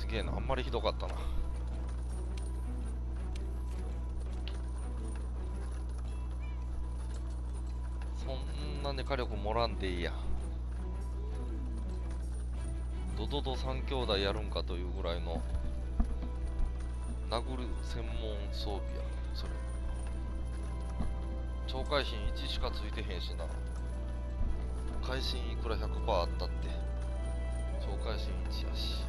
すげえな、あんまりひどかったな。そんなに火力もらんでいいや。ドドド3兄弟やるんかというぐらいの殴る専門装備や。それ超会心1しかついてへんしな。会心いくら100%あったって超会心1やし。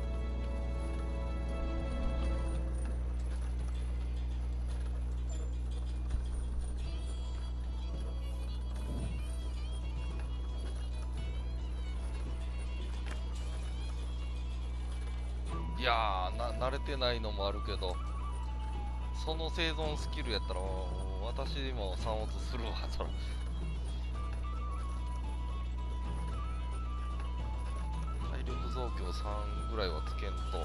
いやー慣れてないのもあるけど、その生存スキルやったら私も3落するわ。そら体力増強3ぐらいはつけんと。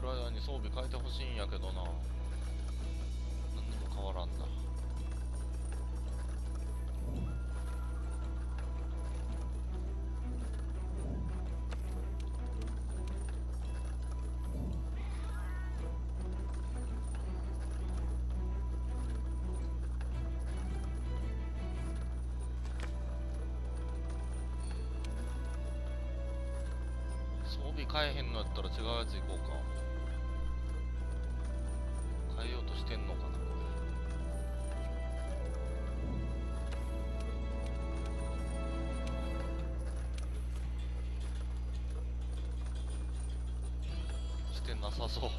る間に装備変えてほしいんやけどな。何にも変わらんな。装備変えへんのやったら違うやつ行こうか。変えようとしてんのかな、これ。してなさそう。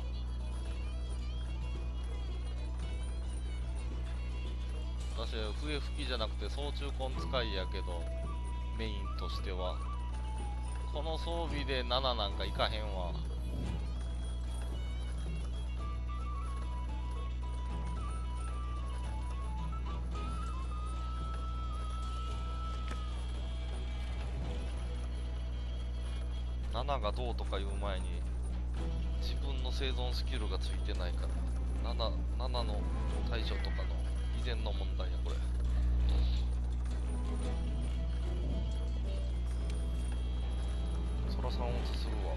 私笛吹きじゃなくて総中根使いやけど、メインとしてはこの装備で7なんかいかへんわ。7がどうとかいう前に自分の生存スキルがついてないから、7の対処とかの以前の問題やこれ。そら3落ちするわ。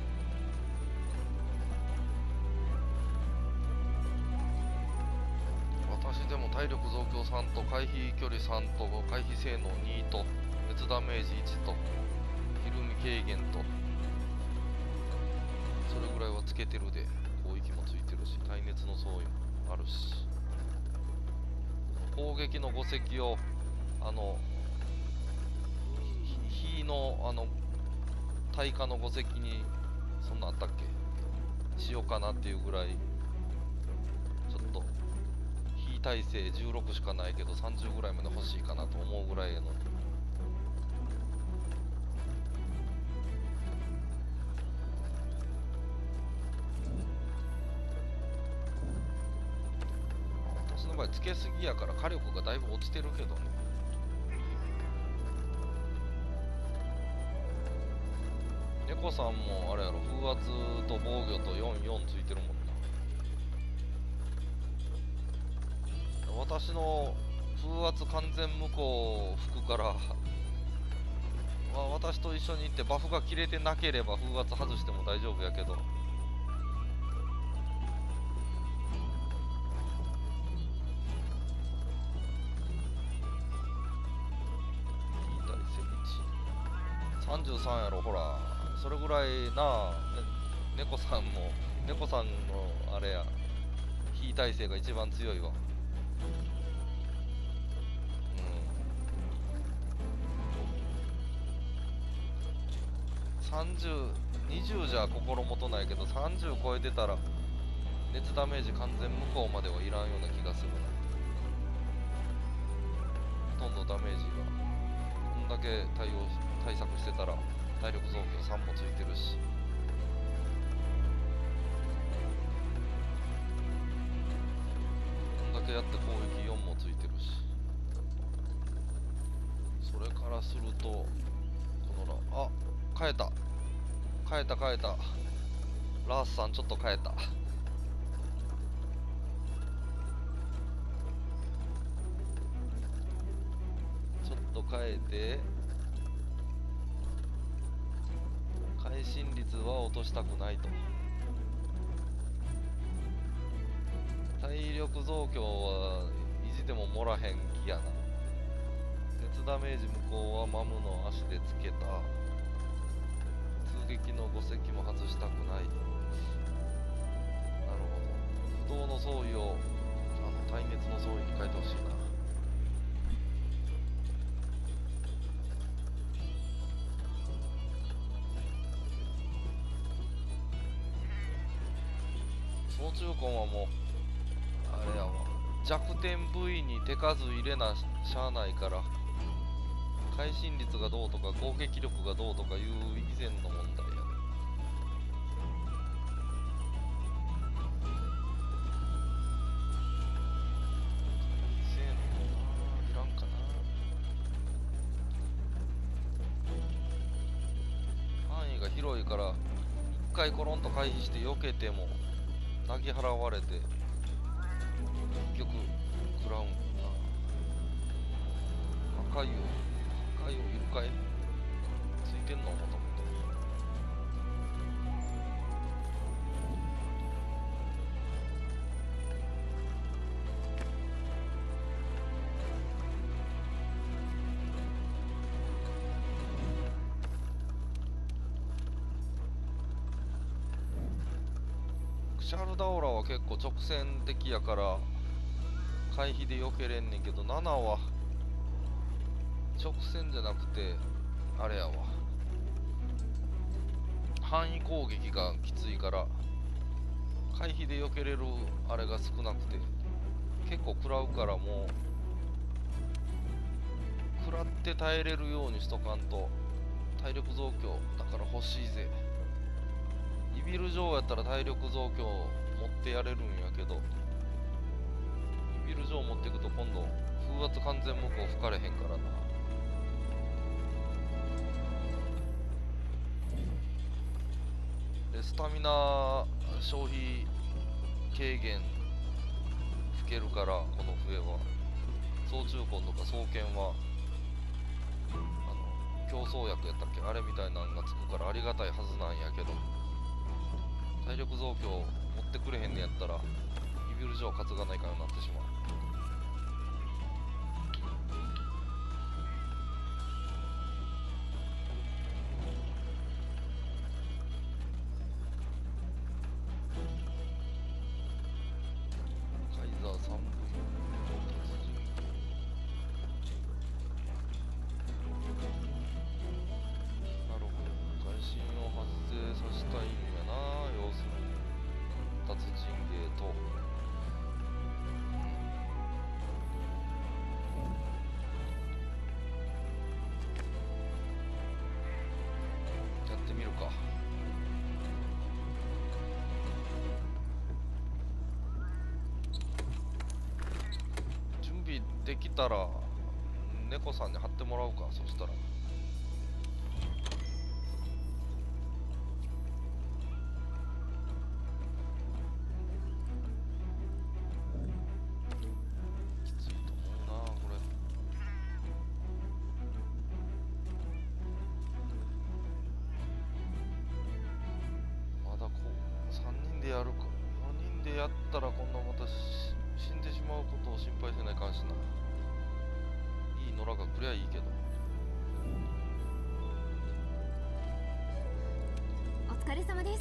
私でも体力増強3と回避距離3と回避性能2と別ダメージ1とひるみ軽減とそれぐらいはつけてるで、攻撃もついてるし耐熱の装備もあるし、攻撃の5石を火の耐火の5石にそんなあったっけしようかなっていうぐらい、ちょっと火耐性16しかないけど30ぐらいまで欲しいかなと思うぐらいやのに。私の場合つけすぎやから火力がだいぶ落ちてるけどね。猫さんもあれやろ、風圧と防御と44ついてるもんな。私の風圧完全無効吹くから私と一緒に行ってバフが切れてなければ風圧外しても大丈夫やけど、33やろ、ほらそれぐらいな、猫さんのあれや、火耐性が一番強いわ。20じゃ心もとないけど30超えてたら熱ダメージ完全無効まではいらんような気がするな。ほとんどダメージがこんだけ対策してたら体力増強3もついてるし、こんだけやって攻撃4もついてるし、それからするとこの変えたラースさんちょっと変えた。ちょっと変えて会心率は落としたくないと。体力増強は意地でももらへん気やな。熱ダメージ無効はマムの足でつけた。通撃の5石も外したくない。なるほど。不動の装備を耐熱の装備に変えてほしいな。総中根はもうあれやわ、弱点部位に手数入れなしゃあないから、会心率がどうとか攻撃力がどうとかいう以前の問題やね。性能いらんかな。範囲が広いから回コロンと回避して避けても投げ払われて結局食らうんな。赤いよ、赤いよいるかい、ついてんのもともと。シャルダオラは結構直線的やから回避で避けれんねんけど、7は直線じゃなくてあれやわ、範囲攻撃がきついから回避で避けれるあれが少なくて結構食らうから、もう食らって耐えれるようにしとかんと体力増強だから欲しいぜ。イビル城やったら体力増強持ってやれるんやけど、イビル城持っていくと今度風圧完全無効吹かれへんからな。でスタミナ消費軽減吹けるから、この笛は総中根とか双剣は競争薬やったっけ、あれみたいなのがつくからありがたいはずなんやけど、体力増強持ってくれへんねやったらイビル城担がないかようになってしまう。カイザー3部達人なるほど、会心を発生させたいんやな、要するに達人芸と、やってみるか。準備できたら猫さんに貼ってもらうか。そしたらきついと思うなこれ。まだこう3人でやるか。4人でやったらこんなまた死んでしまうことを心配せないかんしな。いい野良が来りゃいいけど。 お疲れ様です。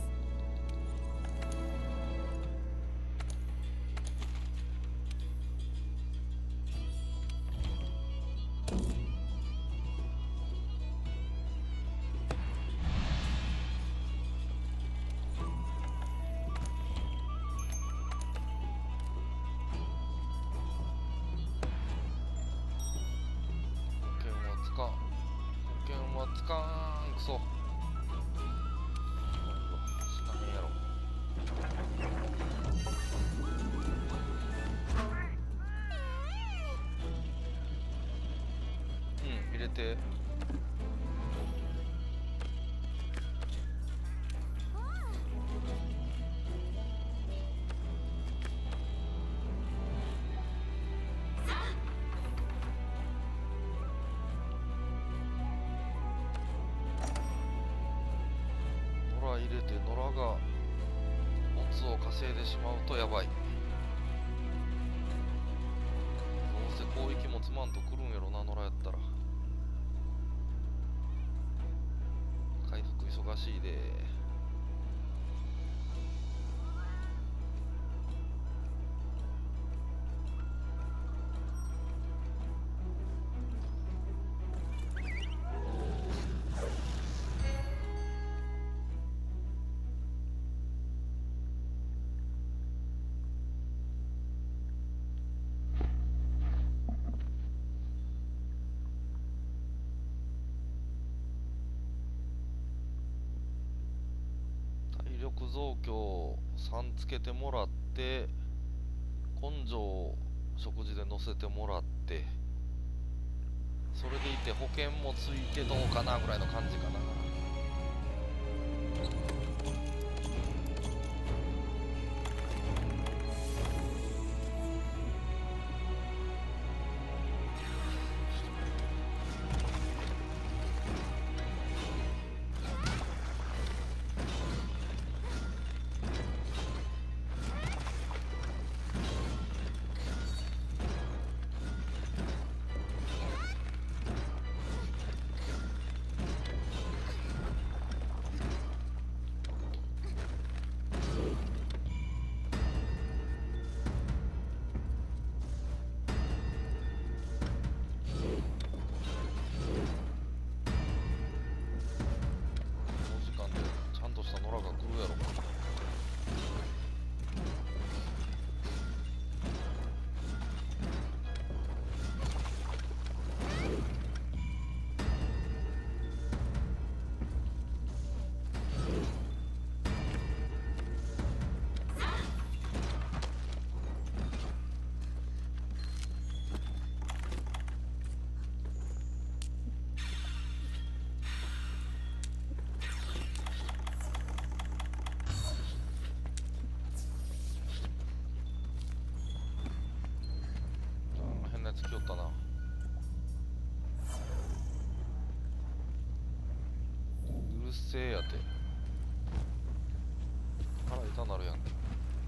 保険はつかんくそ。死なへんやろ。うん、入れて。野良入れて、野良がオツを稼いでしまうとやばい。どうせ攻撃もつまんとくるんやろな、野良やったら。回復忙しいで。体力増強3つけてもらって、根性を食事で乗せてもらって、それでいて保険もついてどうかなぐらいの感じかな。 たなるやんけ。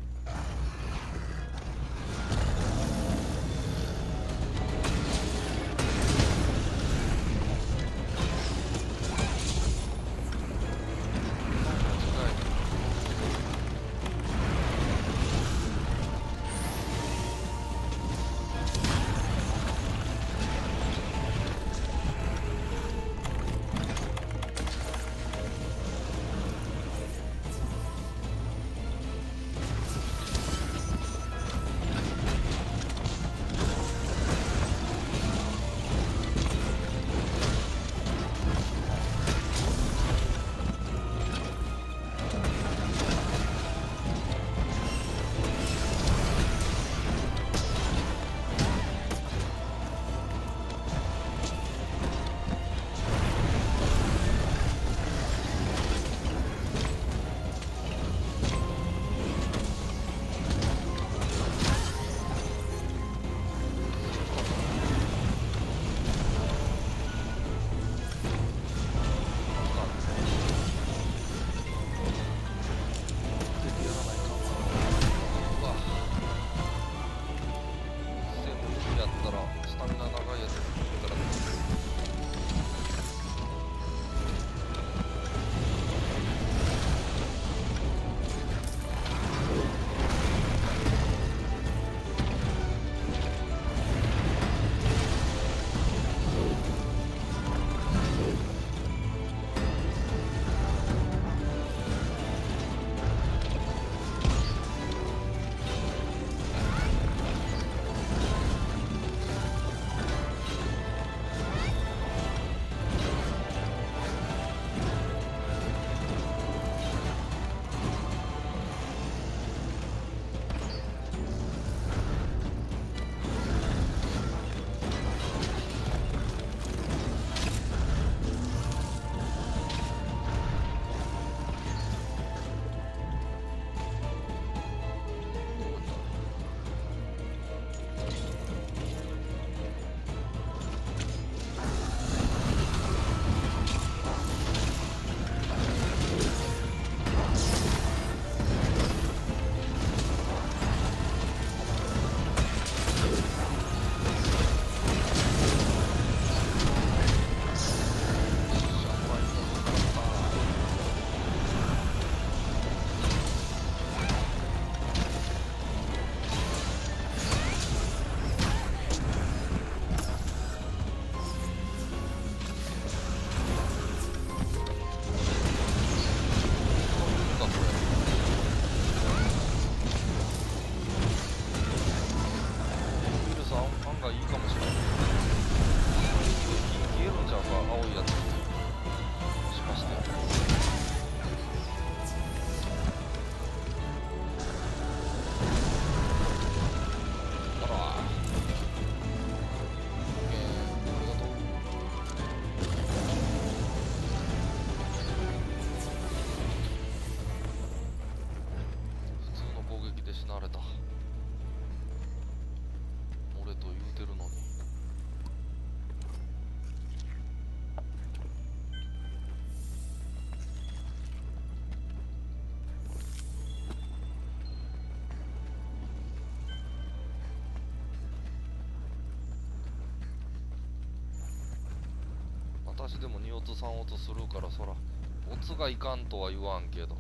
私でも2オツ3オツするから、そらオツがいかんとは言わんけど、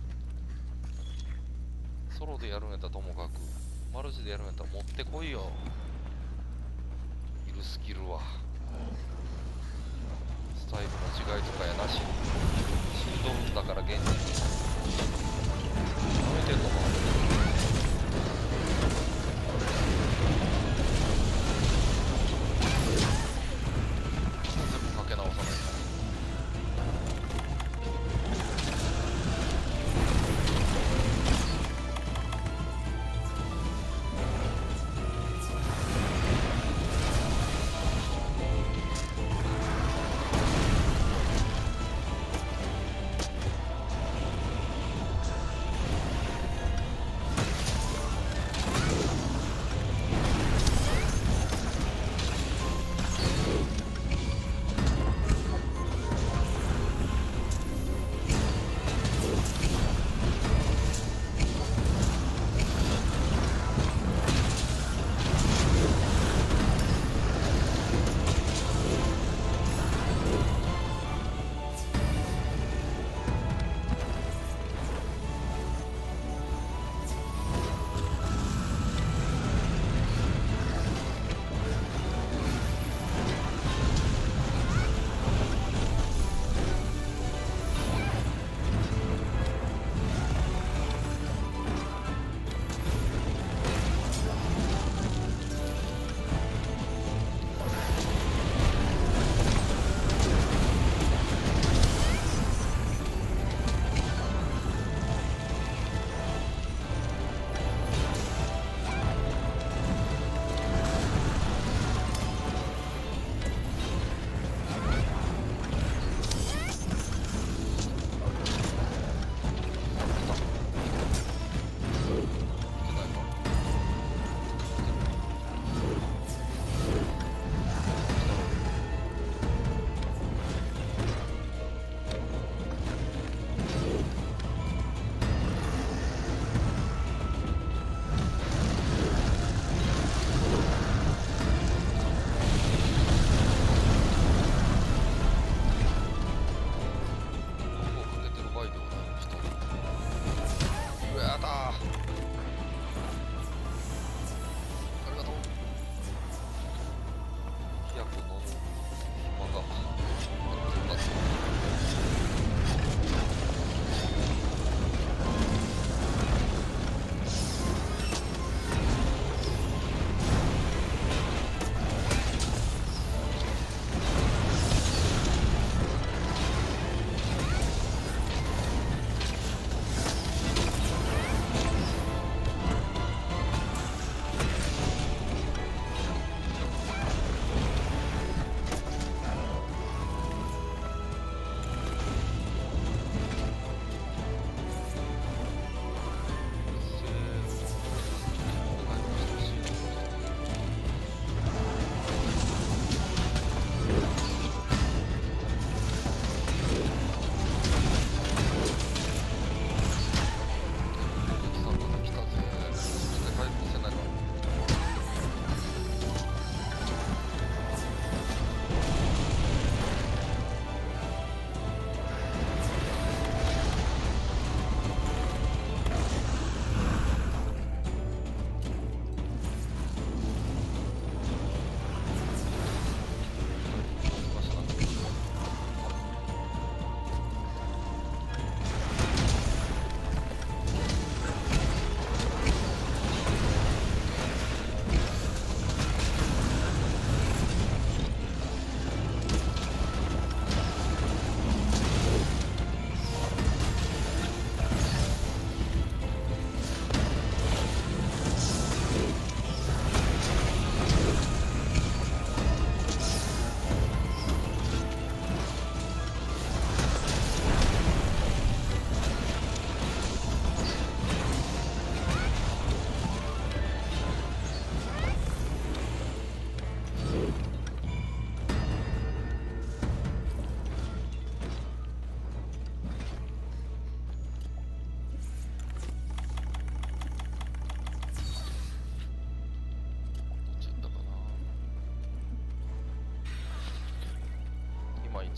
ソロでやるんやったらともかくマルチでやるんやったら持ってこいよ、いるスキルは。スタイルの違いとかやなしに死んどるんだから現実に止めてんのか。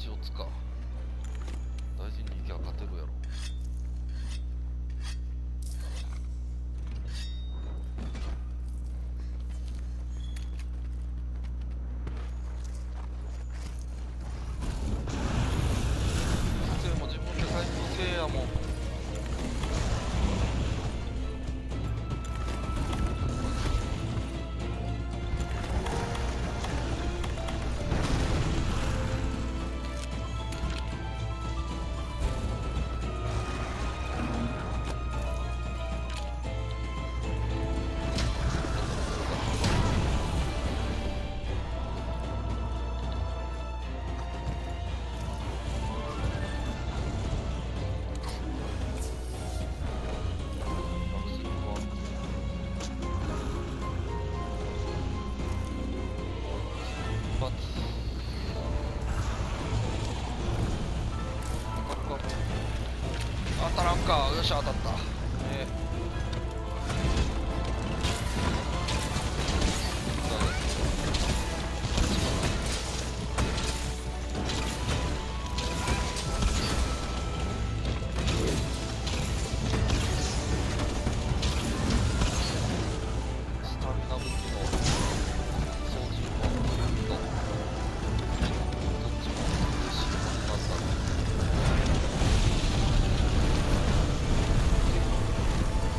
塩つか大事に行きゃ勝てるやろ。せいも自分で回復せえやもん。当たらんか。よっしゃ当たった。スタミナ武器の操縦もどっちも嬉しいものなんだろう。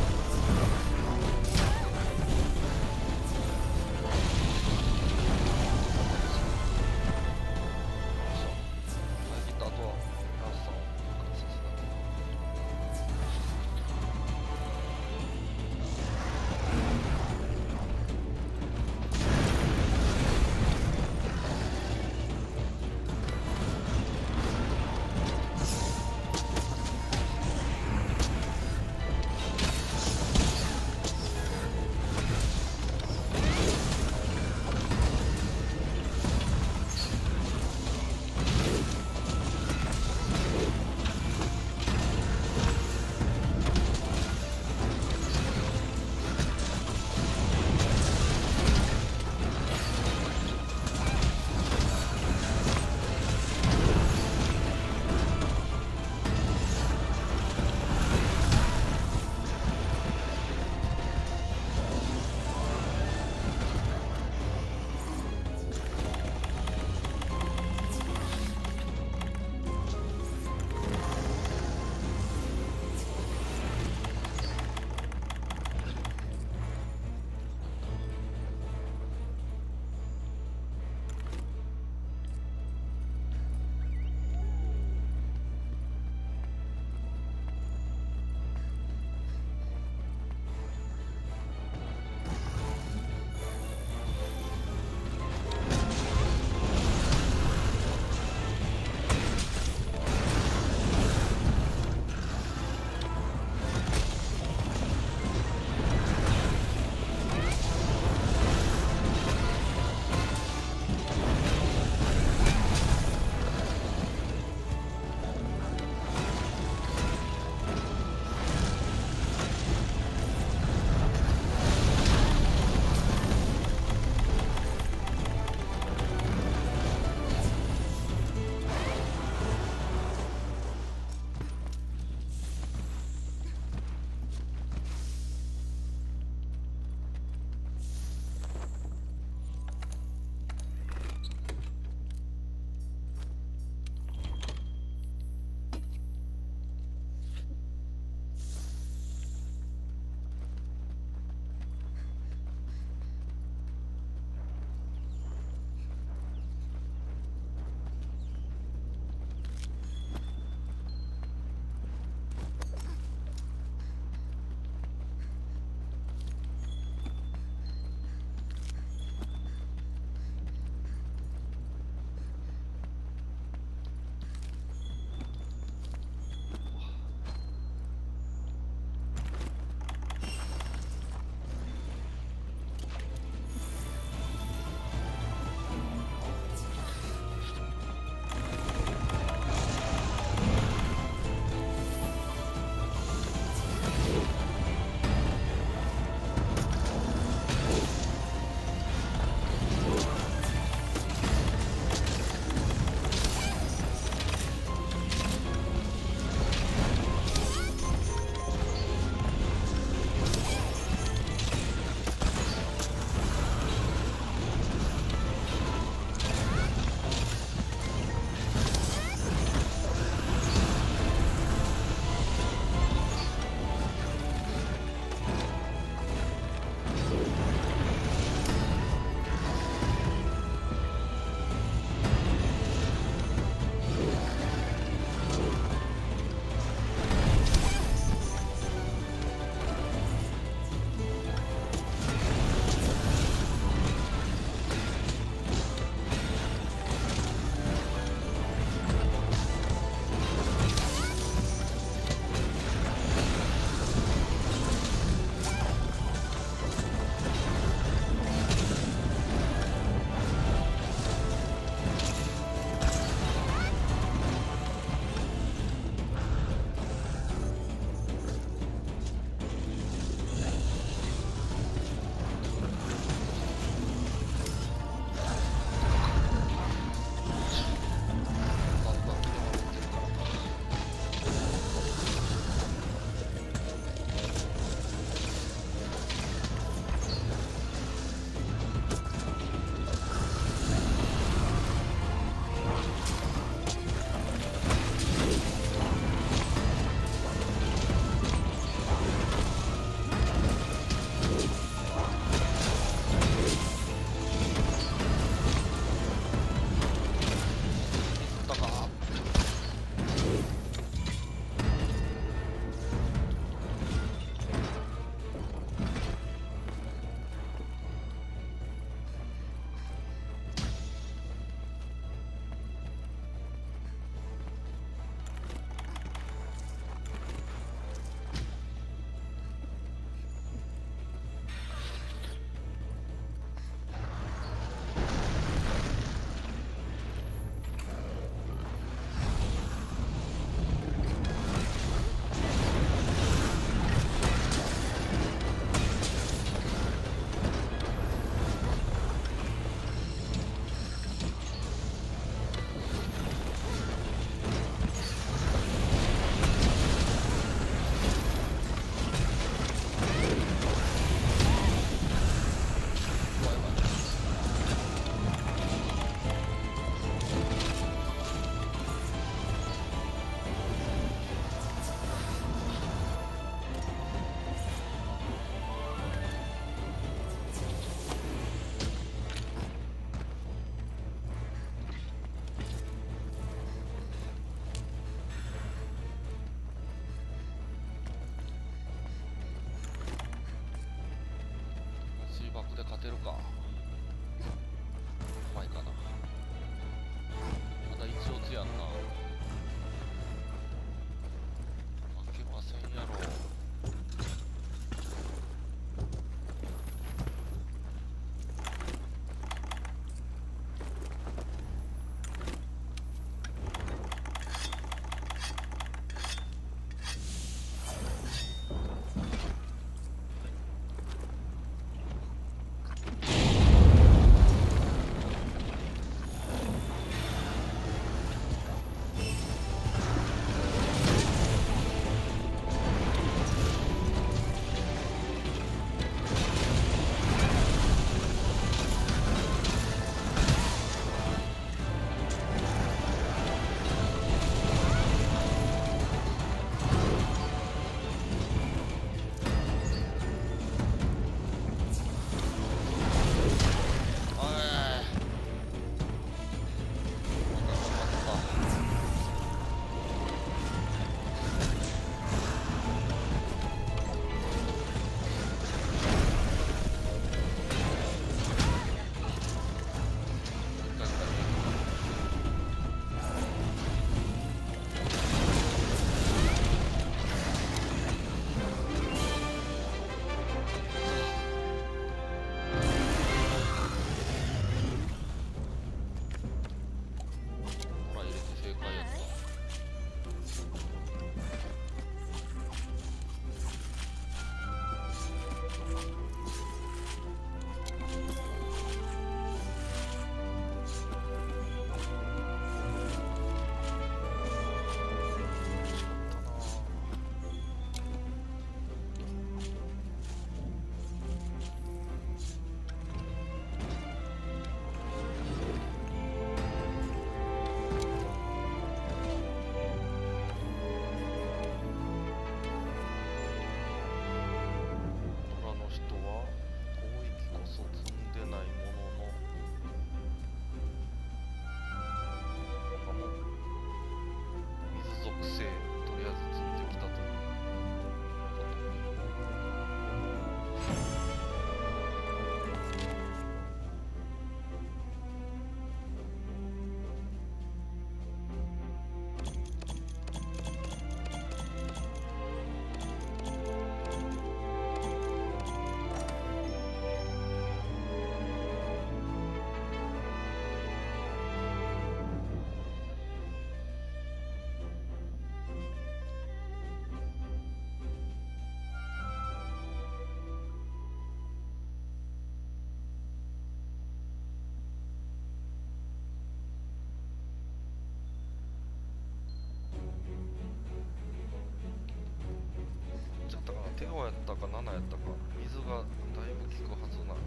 テオやったか7やったか水がだいぶ効くはずな。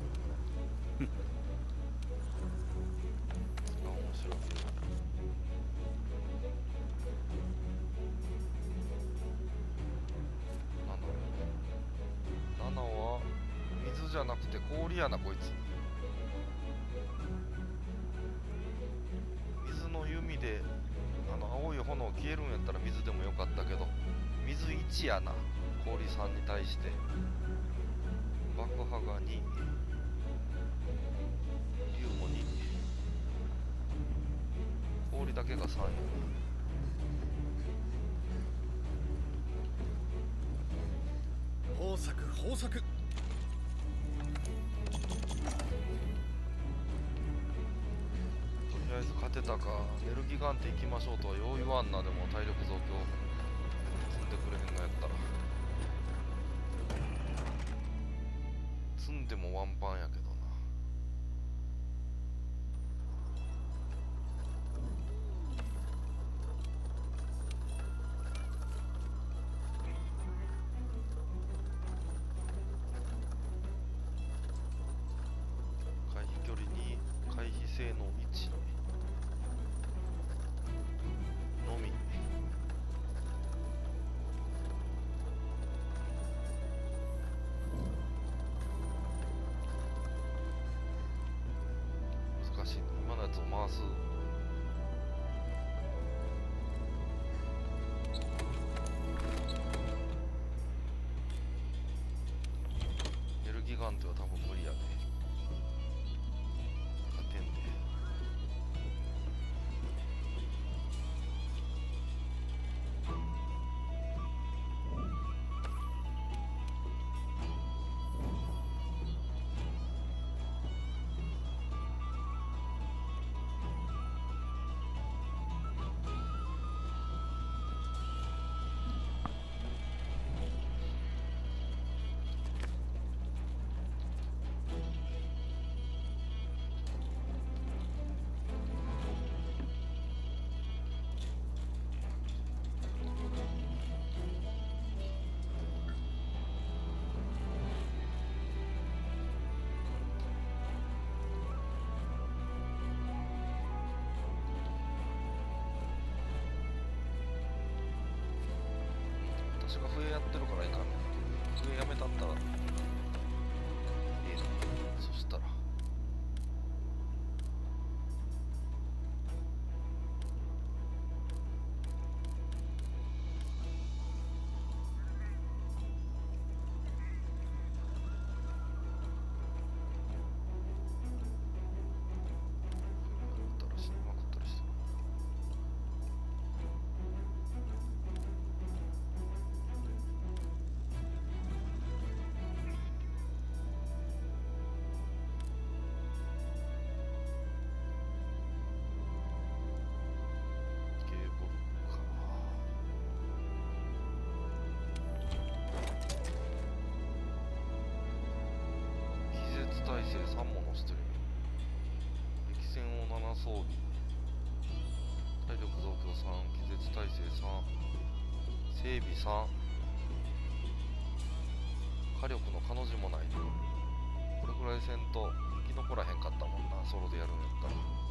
面白い。7は水じゃなくて氷やなこいつ。水の弓で青い炎消えるんやったら水でもよかったけど、水1やな。氷3に対して爆破が2、竜も2、氷だけが3やな。 豊作豊作。 とりあえず勝てたか。ネルギガンテ行きましょうとはよう言わんな。でも体力増強積んでくれへんのやったら、積んでもワンパンやけどな。回避距離2、回避性能1のみ。難しい。今のやつを回す。エルギガンテは多分無理やで。勝てんで。私が笛やってるからいかんねん。笛やめたったらええね。そしたら死にまくったりして。ケーブルか。気絶耐性3も乗せてる。激戦を7装備、体力増強3、気絶耐性3、整備3、火力の彼女もない。これぐらいせんと生き残らへんかったもんな、ソロでやるんやったら。